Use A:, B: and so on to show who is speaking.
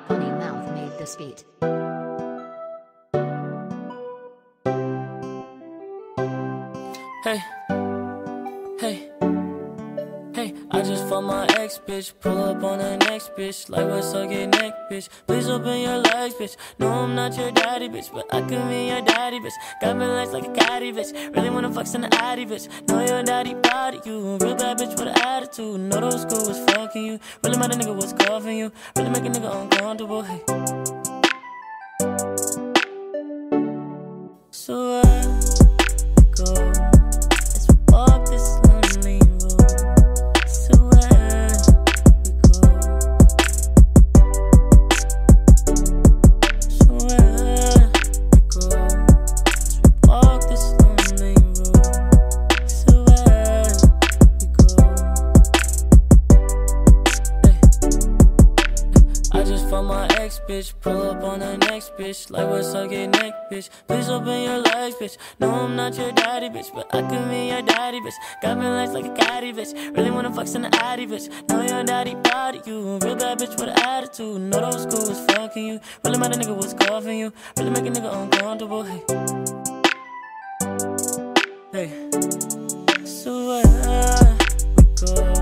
A: Funny Mouth made this beat.
B: Hey, hey, hey, I just fucked my ex, bitch. Pull up on the next bitch, like what's up, get neck, bitch. Please open your legs, bitch. No, I'm not your daddy, bitch, but I could be your daddy, bitch. Got me legs like a caddy, bitch. Really wanna fuck in the addy, bitch. Know your daddy body, you a real bad bitch with an attitude. Know those school was fucking you. Really mad a nigga was coughing you. Really make a nigga uncomfortable, hey. So I go. Walk this lonely road, so where we go, so where we go, as we walk this lonely road, so where we go. Hey, I just found my ex, bitch. Pull up on the next bitch, like what's up, get neck, bitch. Please open your legs, bitch. No, I'm not your daddy, bitch, but I could be your daddy, bitch. Got me legs like a caddy, bitch. Really wanna fuck in the addy, bitch. Know your daddy body, you a real bad bitch with an attitude. Know those school was fucking you. Really mad a nigga was coughing you. Really make a nigga uncomfortable, hey. Hey, so where we go.